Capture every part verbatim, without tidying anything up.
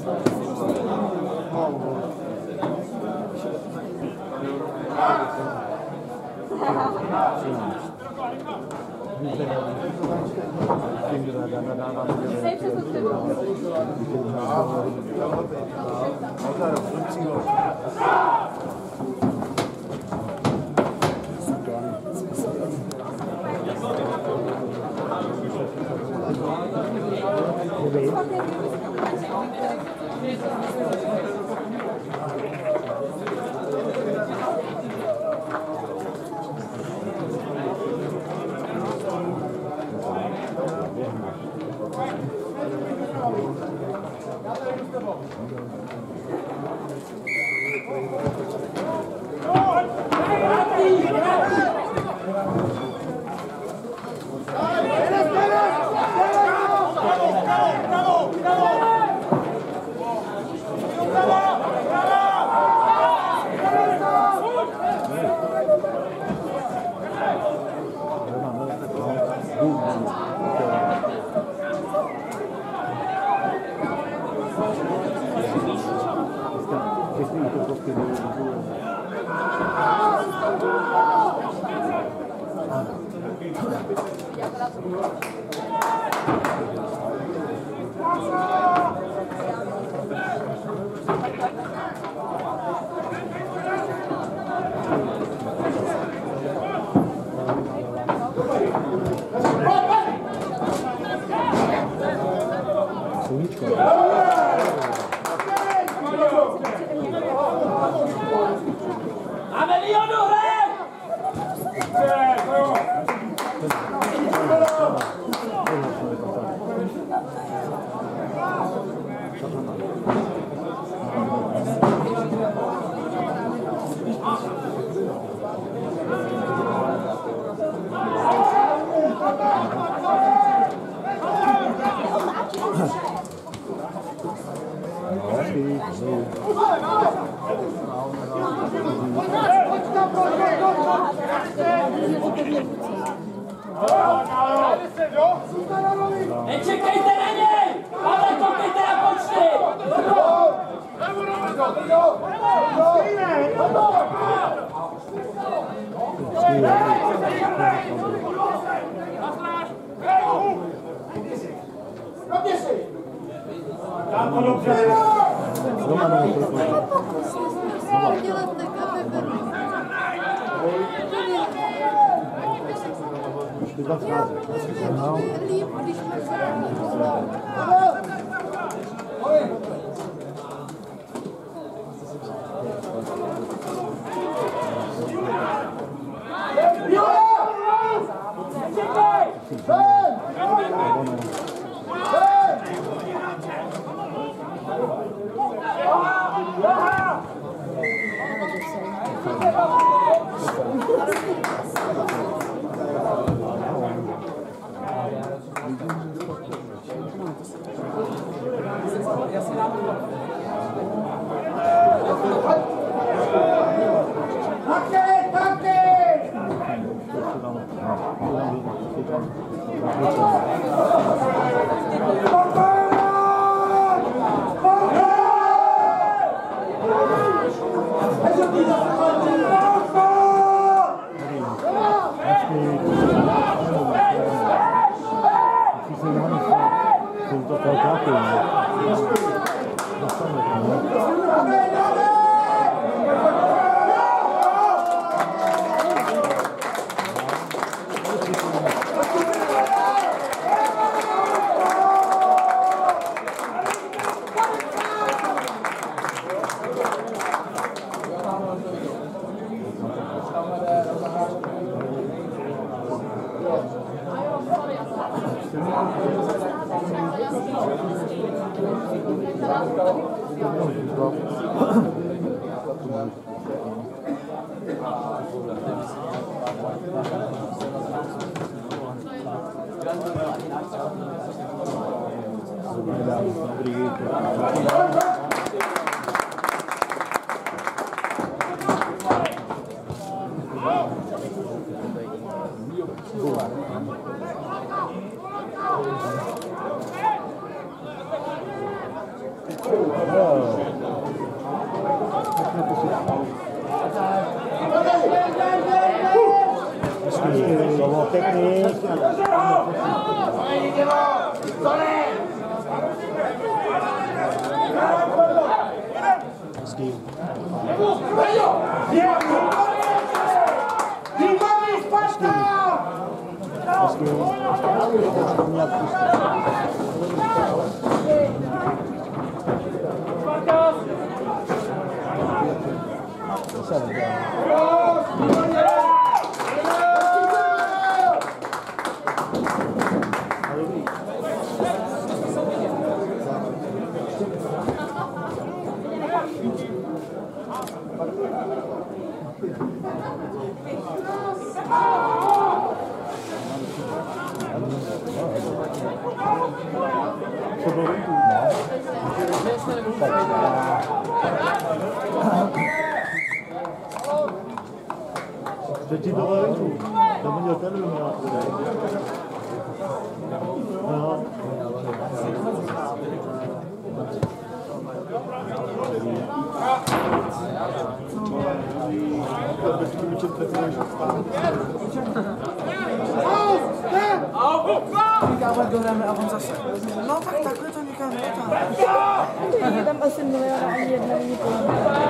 Nečekejte na něj! Ale koukejte na počty! To bylo pěkný. Hezký. Hezký. To měl pustit. To se nedělá. Třetí do venku. To měl ten měl. No. Říkáme, dohráme a on zase. No tak takhle to nikam netáhne. Je tam asi milion a ani jedna není pouze.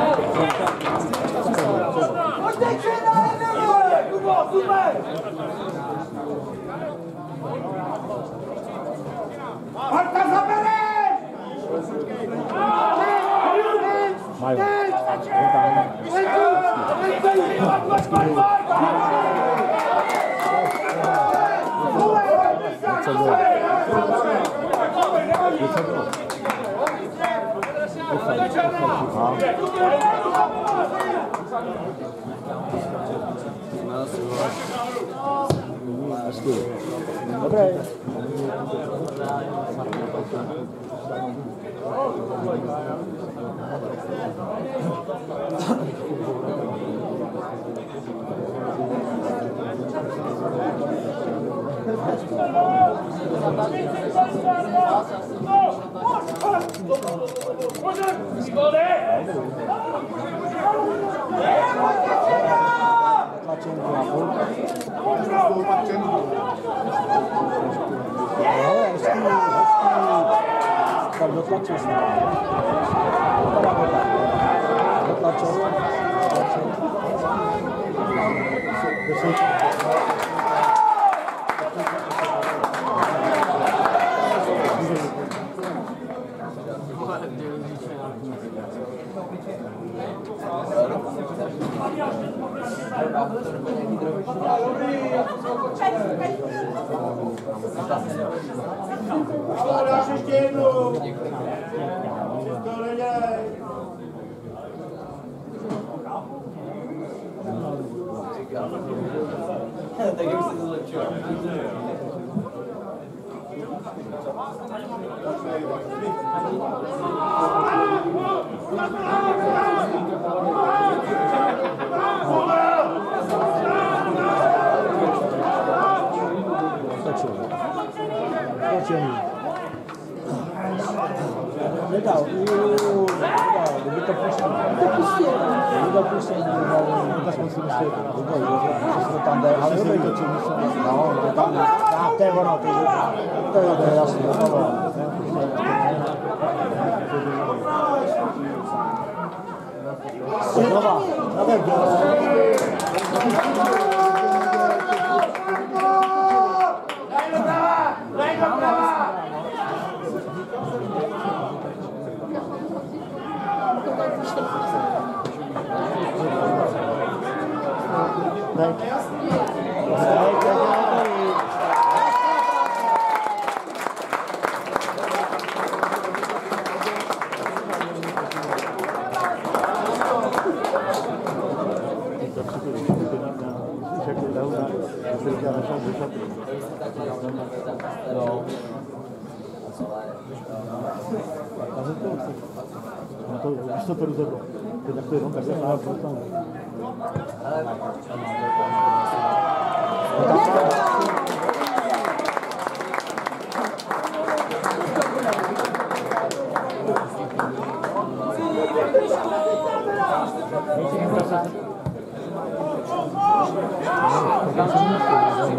Marta zabere! Mají. Co bylo? Co bylo? Dobré. Tak dotlačil jsem. Dotlačil. Dáš ještě jednu! To nedělej! Tak jak se to zlepšilo? Nedal, nedal, kdyby to pustil. Kdyby to pustil, tak jsem si myslel, že se to tam jde, ale dobrý to, co myslím. No, tam, to je ono, to je jasný, to bylo. Znova, tak Když to to rozhodlo, tak to jenom tak se dá prostanu.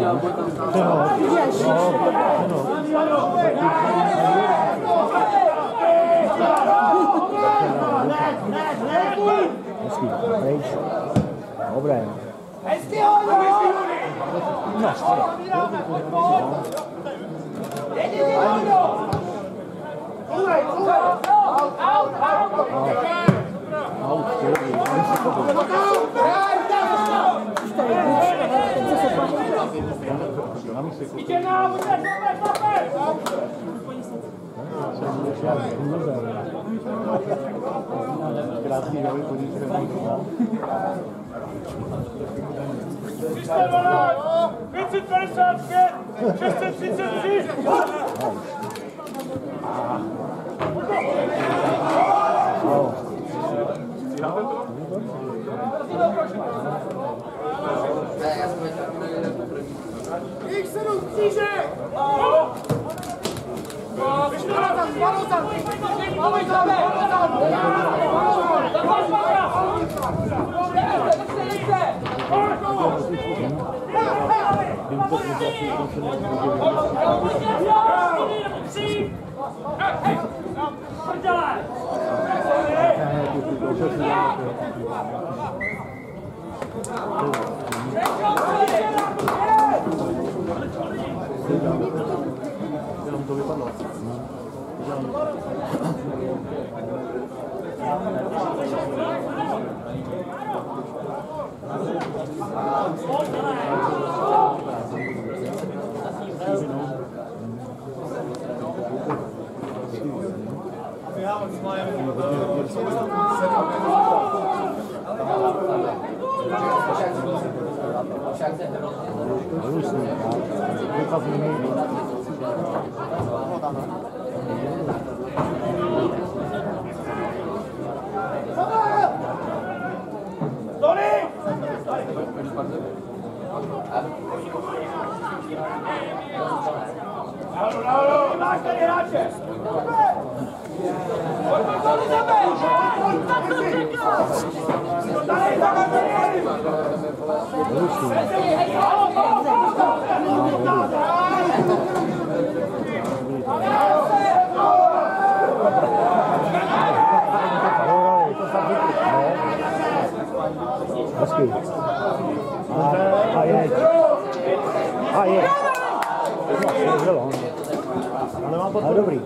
Hezký, pryč. Dobré. Hezký hodně! No, skoro. Jediný hodně! Kulej, kulej! Out, out, out! Out, dobrý. Idzie na ulicę, super, super! Krásný nový podíček. pięćset pięćdziesiąt pięć, sześćset trzydzieści trzy! Ich sedm, Křížek! Balozan, balozan! Balozan, Jenom to vypadlo. Hezký. A, a jeď. A jeď. No, bylo. Ale mám podporu. Ale dobrý.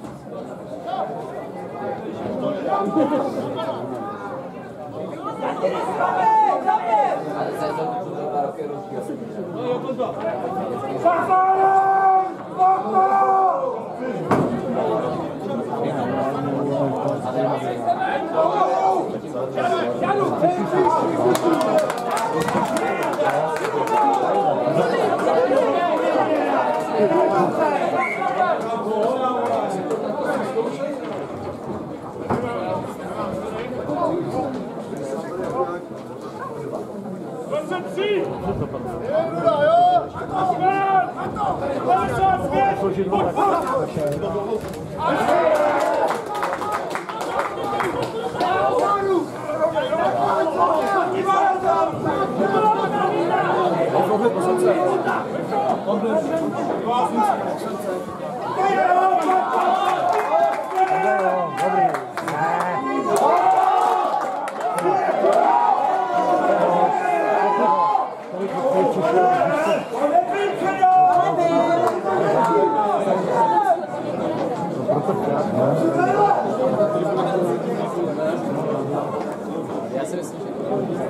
Já si myslím, že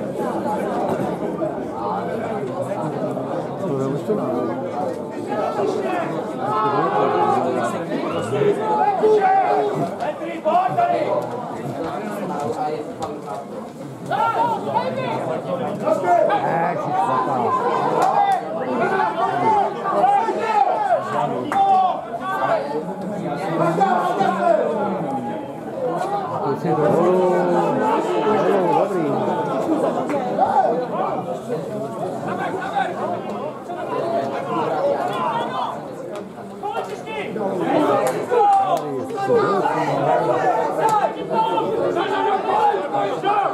to je už to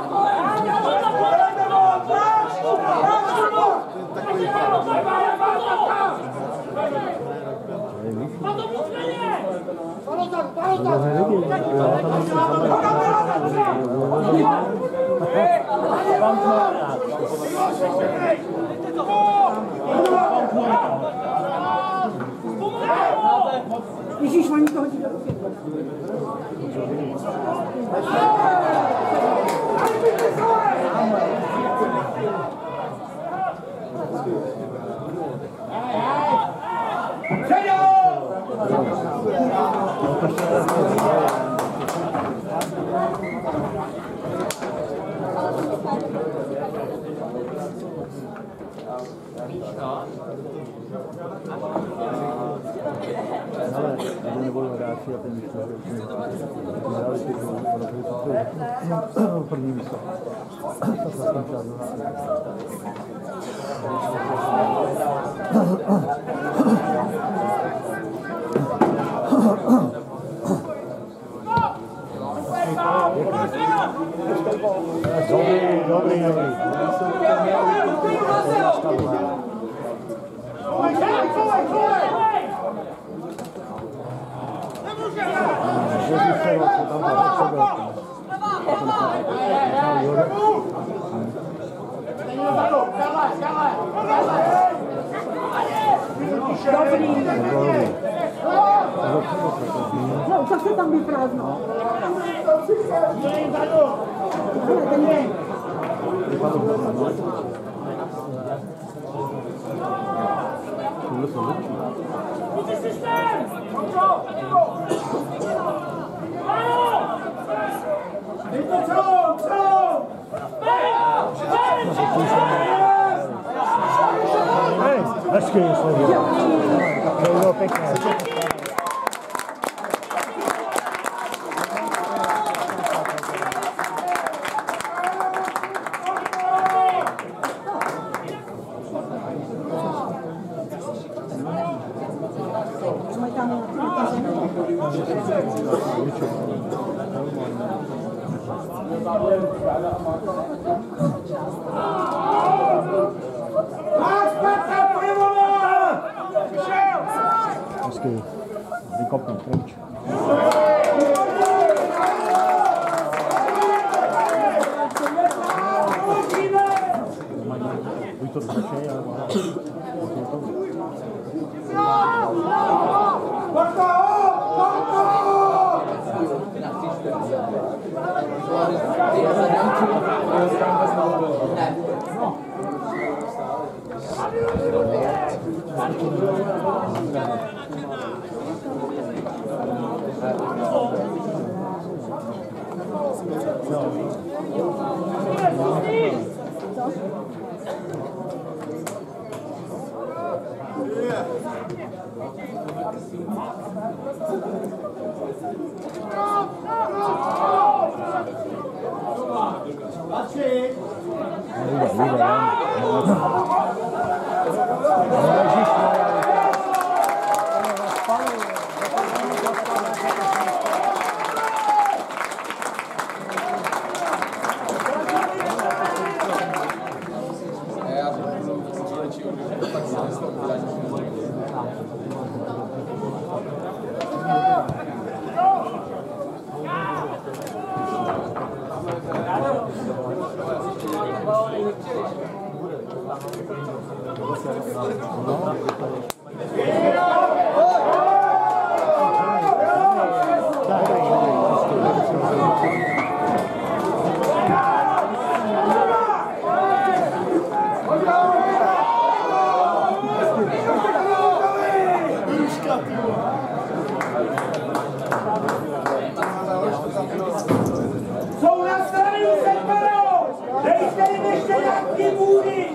Dobrý. Ježíš, oni to hodí do ruky. Ale nebudu hrát si a ten místo, hráli ty první místo. Dobrý, dobrý, dobrý. No, tak se tam vyprázdno. Ale ten je. Buď systém! Dej to celou, celou! Hej, hezky, Slovo. To bylo pěkné. Hezky, vykopnout pryč. Buď to zračej, ale... Jsou na straně sektorou! Dejte jim ještě nějaký můry!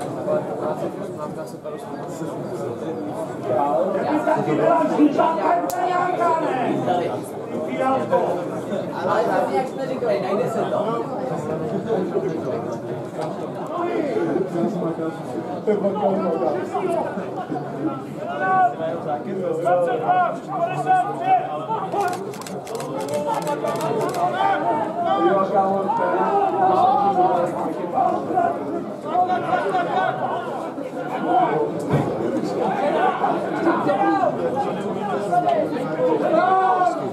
Taky byla žípa nějaká, ne? Ale to jak jsme říkali, najde se to. dvacet dva, padesát pět! Dobrý.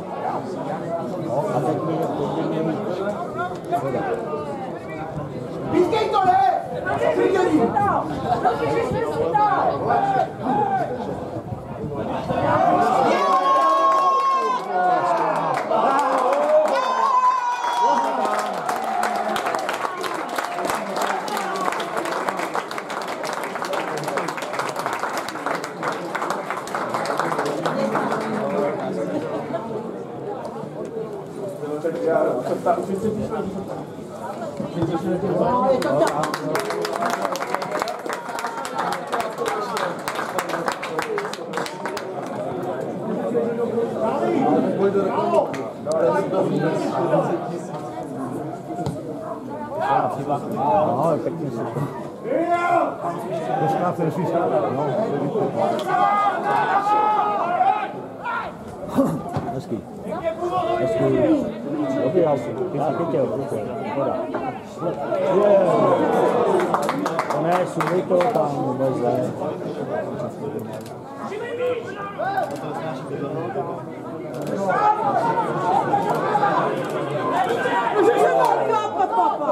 No, pěkně super. Dneska se nesmí stávat, no. Hezký. Hezký. Dobrý auto. Ty jsi chytil, super. Je. To ne, sumej to tam vůbec zle. Můžeš se vám chápat, papa.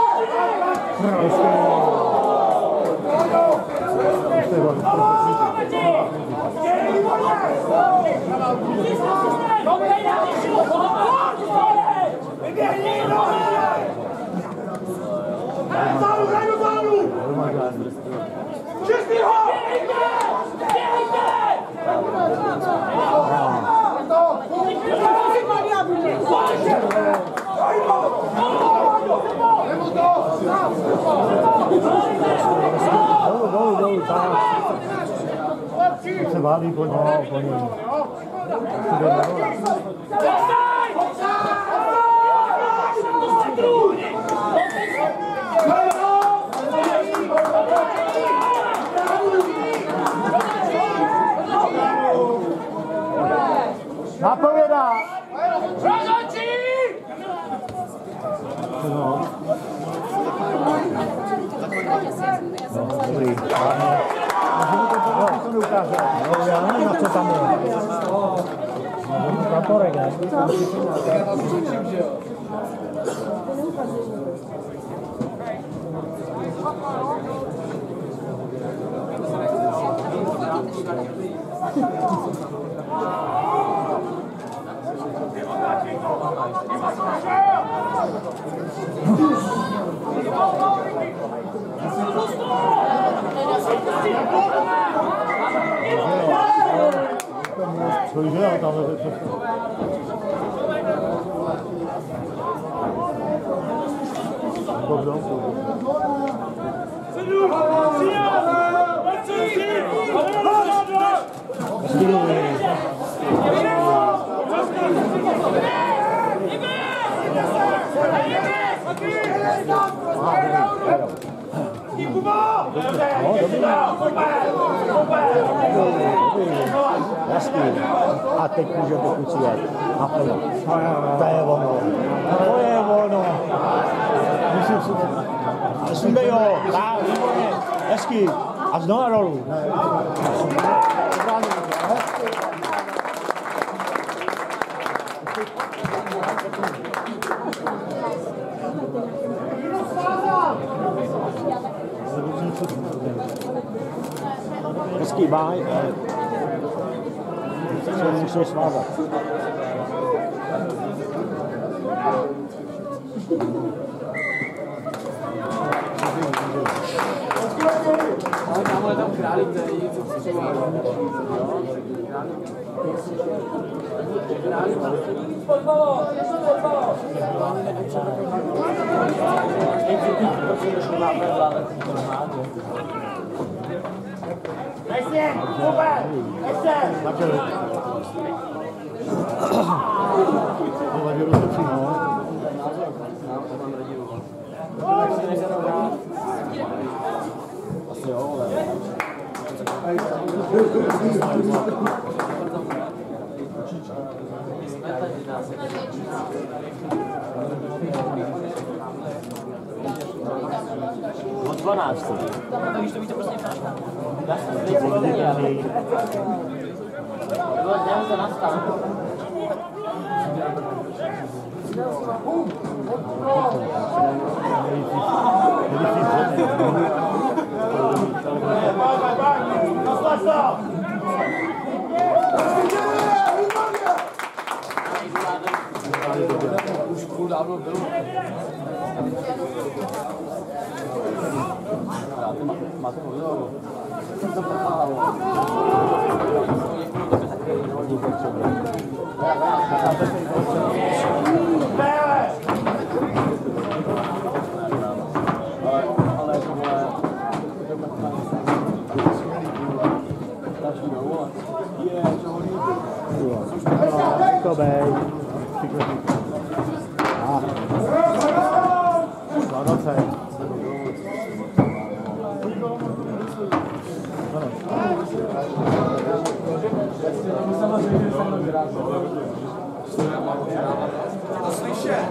Dolů, dolů, dolů, tak. Se válí po něm, po něm. Napovědá! No. Dobrý. To neukáže. No, já nevím, na co tam je. Vaporek, ne? Cože, ale tam je všechno. Dobrou. Jasný. A teď můžete kucívat. Naplno. To je ono. To je ono. Musím si to. Sunde jo. Tak, výborně. Hezky. A znova dolů. Hezký báj. Se musíš svázat. Ale tam je tam králik, který něco přišel. Králik, podbalo, něco podbalo. Ještě, super, ještě. Nevadí rozhodčí, no. Asi jo, ale... Od dvanácti. To víš, to víte prostě práška. Já jsem zde co není, ale... Bylo dnes se nastal. Už půl dávno bylo. Máte možnou. To pomáhalo. Super! Vánoce. To slyšet.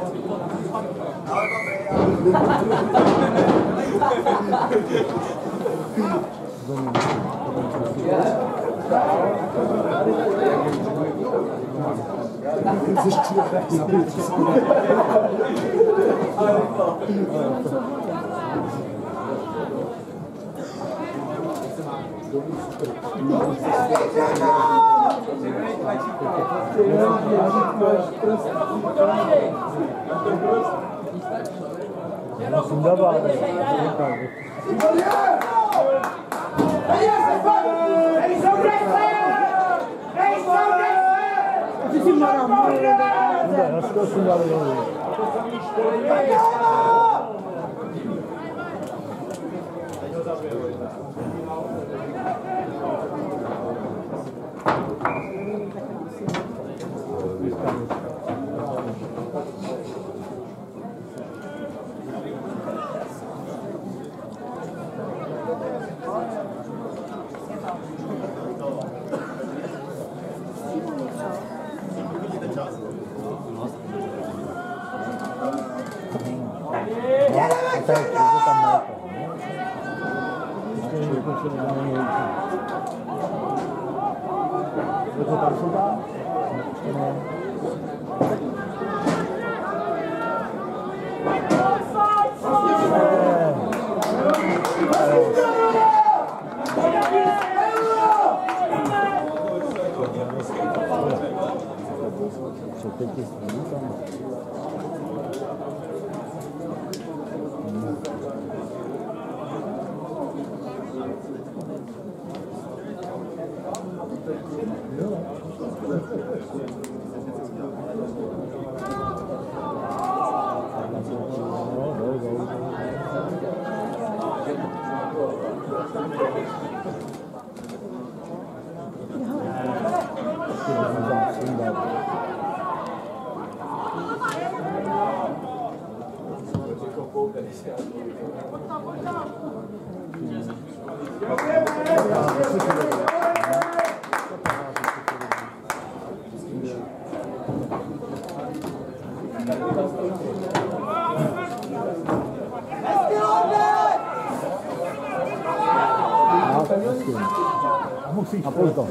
A půl to.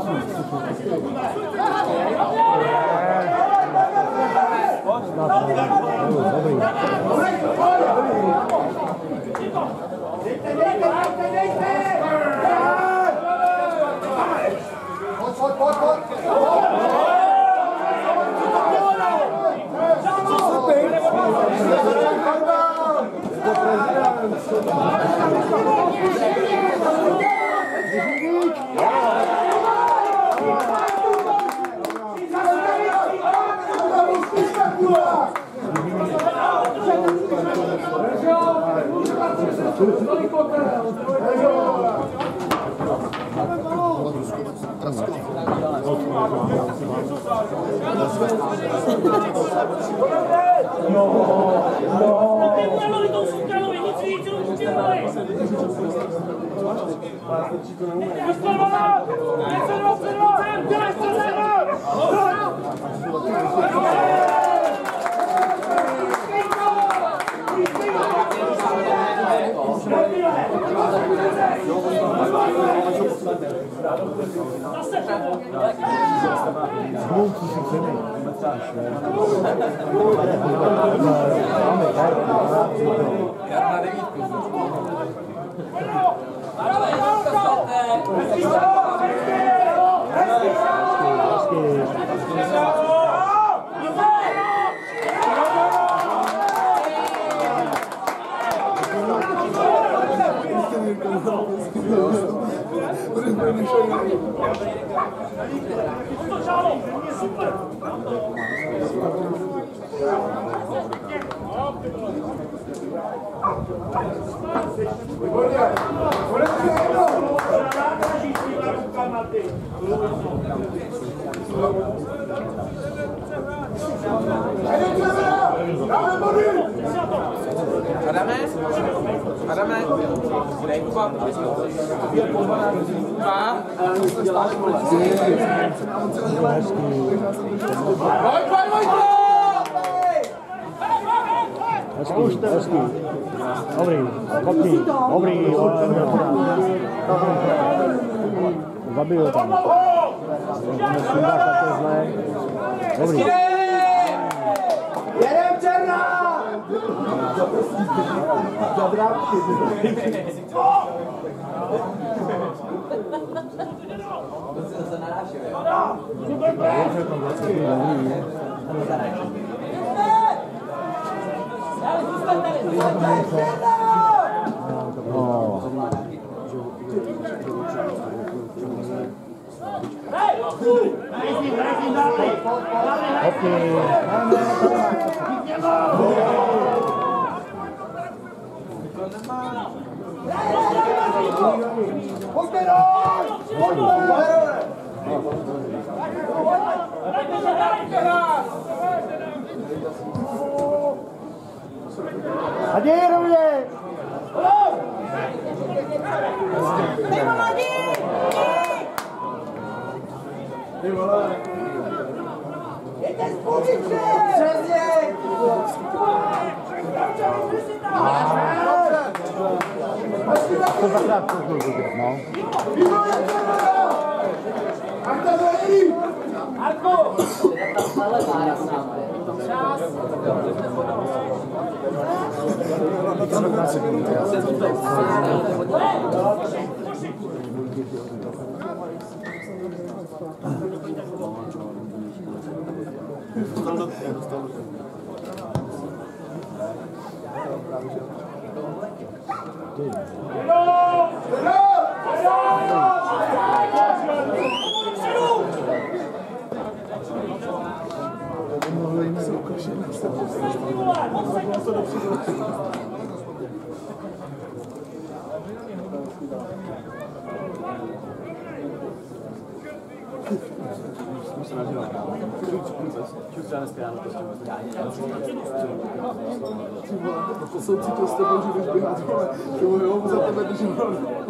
Dobrý. Výborně. Adame? Adame? Kuba? Dva? Pojď, pojď, pojď! Hezký, hezký. Dobrý, kopni, dobrý. Zabil tam. Nesundáš také zlé. Dobrý. Jedem Černá! Adi, rovně! Jděte z pozice! Přesně! To zakrát to byl vidět, no. Marko! To jsou cítil s tebou, že budeš běhat, ale jo, za tebe držím.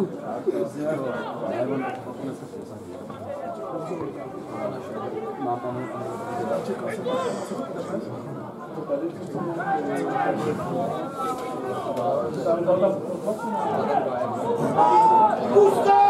Pusto!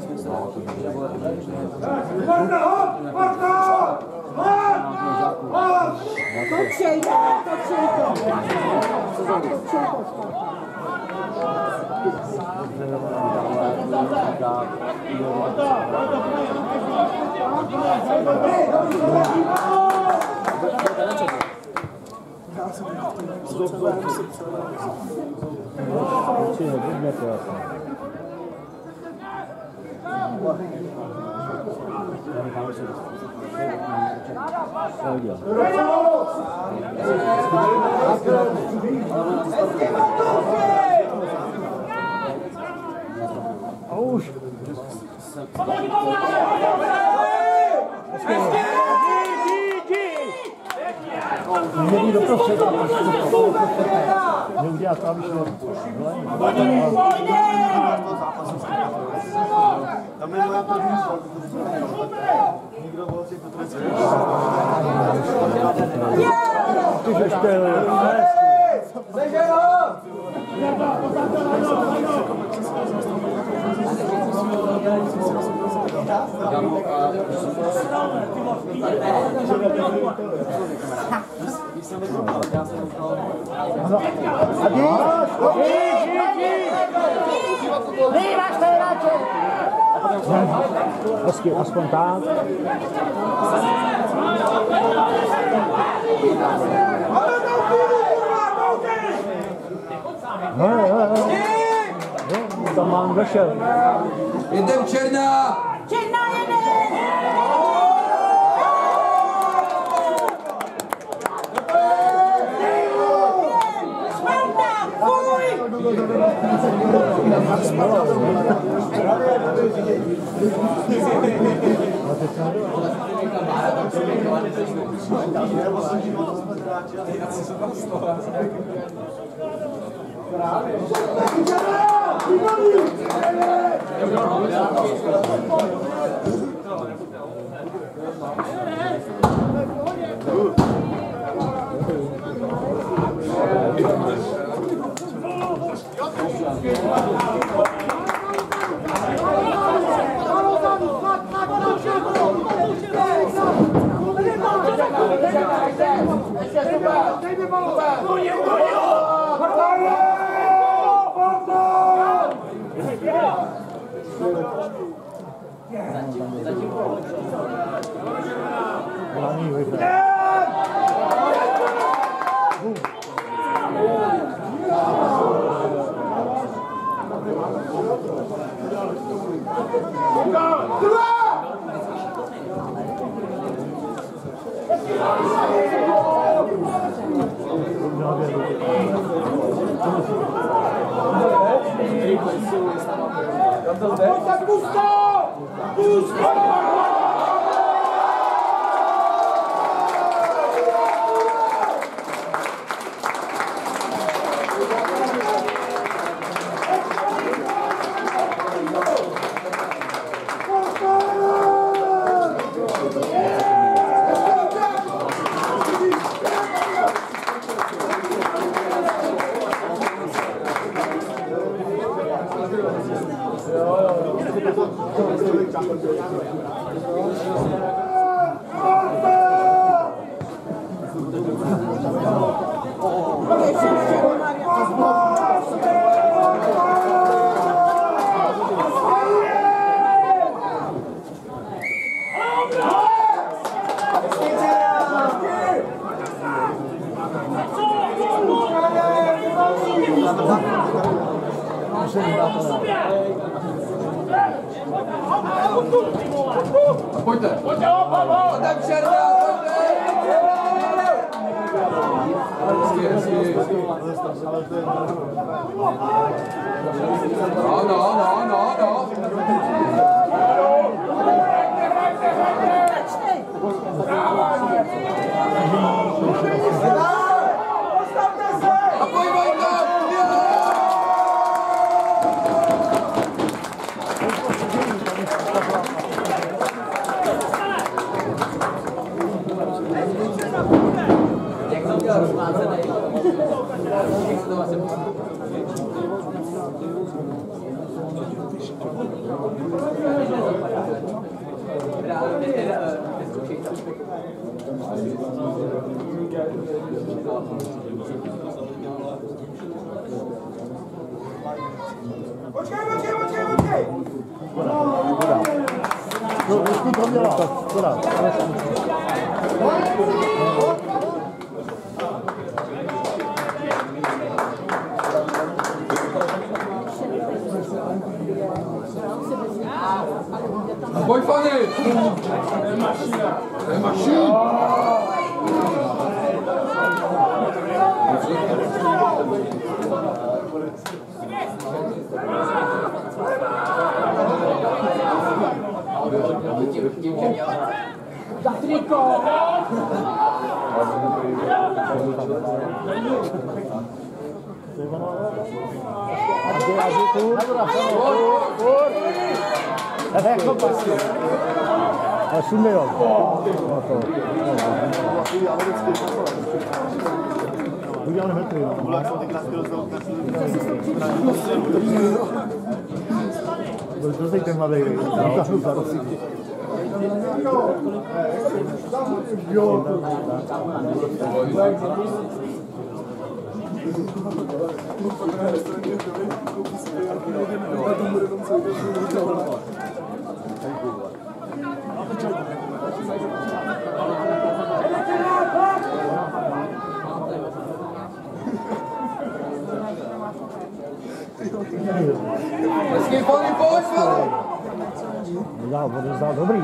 Marko! Marko! Marko! Točej to, točej to. Točej to. Už. Měli do prostředí. Neudělat to, aby šlo. Tam je moja první nikdo byl si potřebuje. Ty ještě... Hezky, aspoň tak. No, no, no, no. Tam mám došel. Jdem Černá! Černá jede! Sparta, fuj! Pojďte! Pojďte! Jdem Černá! Pojďte! Hezky, hezky. No, no, no, no, no. A pojď, Vojta! Jak to udělal rozmácený? Jak se to vlastně Počkej, počkej, počkej, počkej! No, trošku to měla. Škoda. Pojď, Fanny! To je mašín! Za triko! A Šumil. Uděláme metry. To se ten mladý. Vytáhnu za rosy. Jo. Hezký, Fanny, pojď, Fanny! Já, bude zdál dobrý.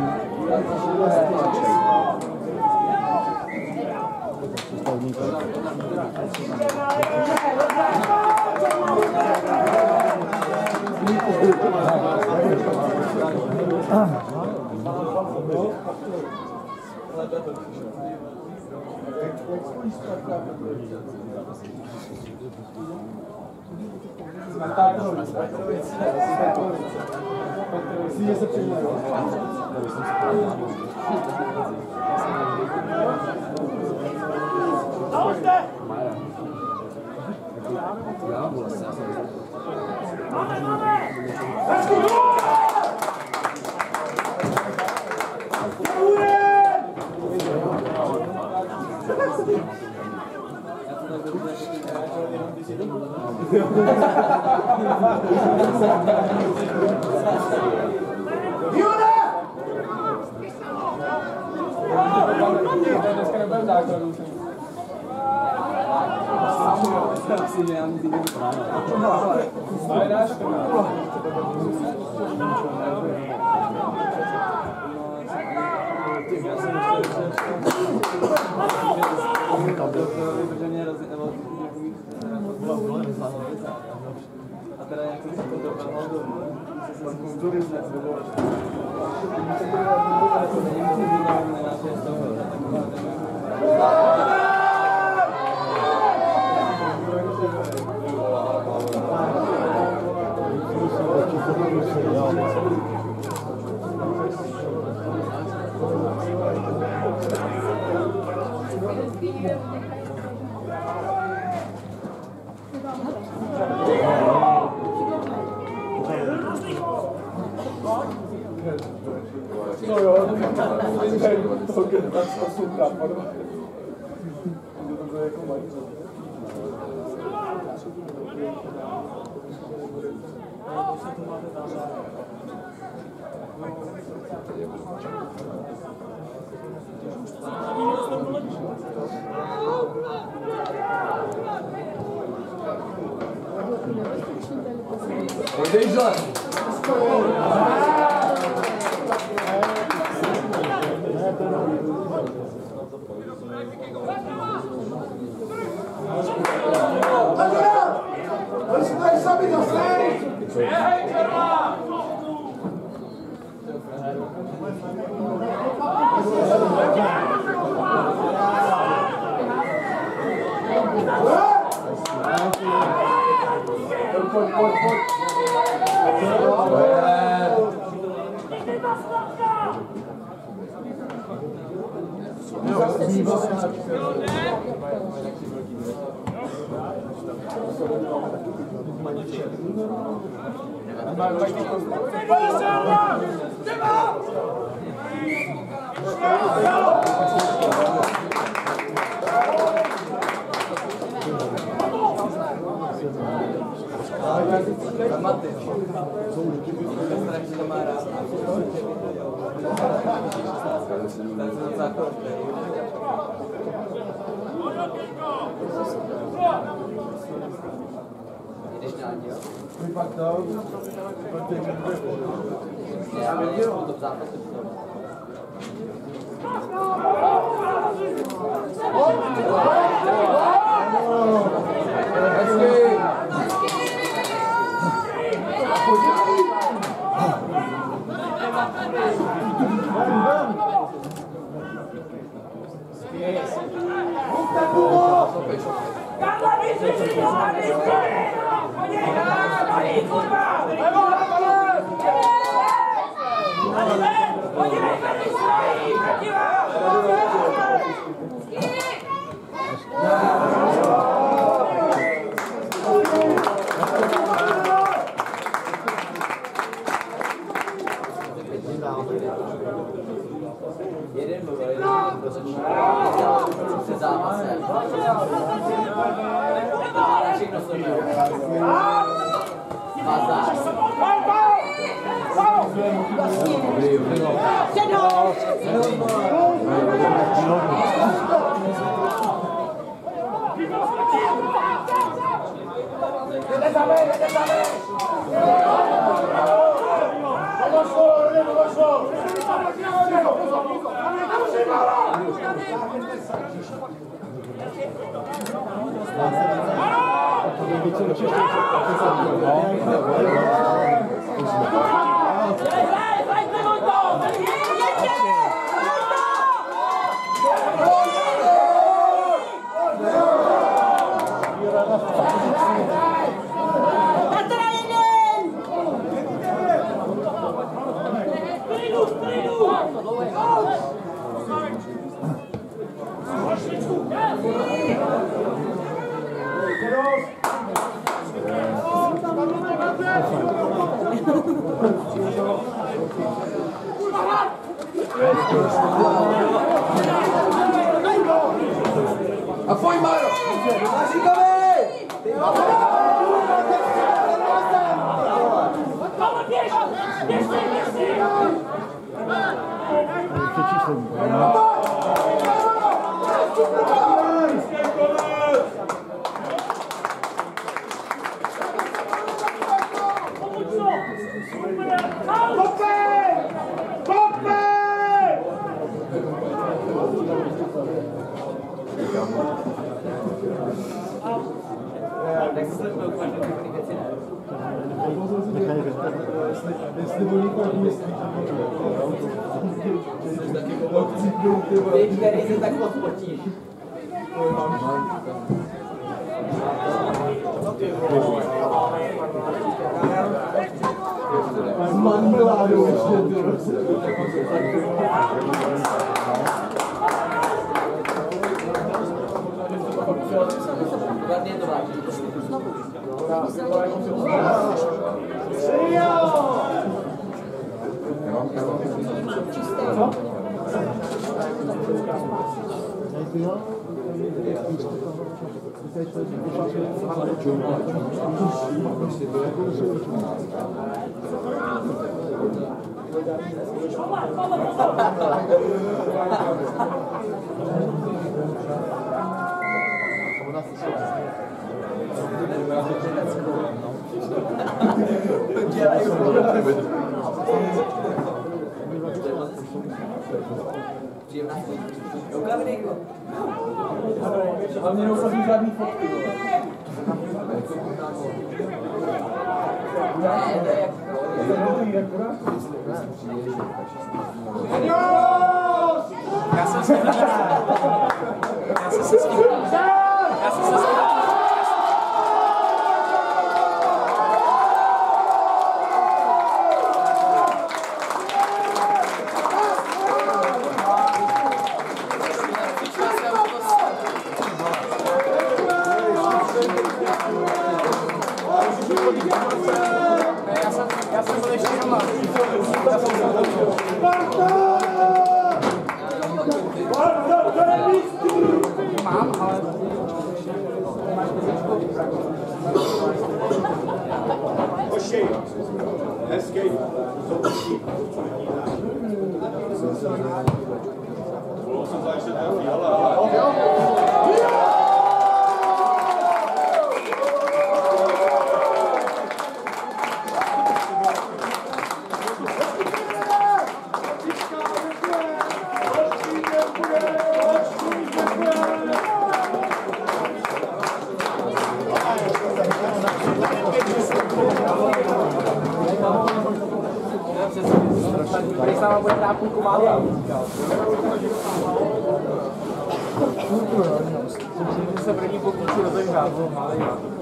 Odejžle! Pojď, pojď, pojď. Go! Pak to, pak to je Já bych to v zápasu. Karla, vyřešit, Johanny, Pojď, kurva! Podívej, tady stojí! Jeden byl, jeden byl se zápasem. A všechno se jmenuje. Bazar. Jde za mě, jde za mě! Podošlo, jde, podošlo! A pojď, Máro! Mama, běž! Běž, běž, běž! Ty, který se tak moc potíš. S mandládou ještě. Hlavně to vrátí. A mě neusazí žádný fotky. Já jsem se Já jsem se s ním Já jsem se s ním Já jsem byl ještě doma. Já jsem mám, ale... Oši, hezký. Tady s náma bude hrát půlku málo. Když se první půlku rozehrát, bylo málo.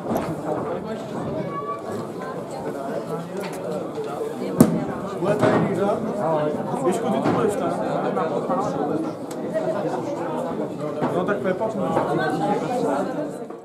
Bude tady hýřa? Ježku, ty tu budeš tam? No tak Pepa.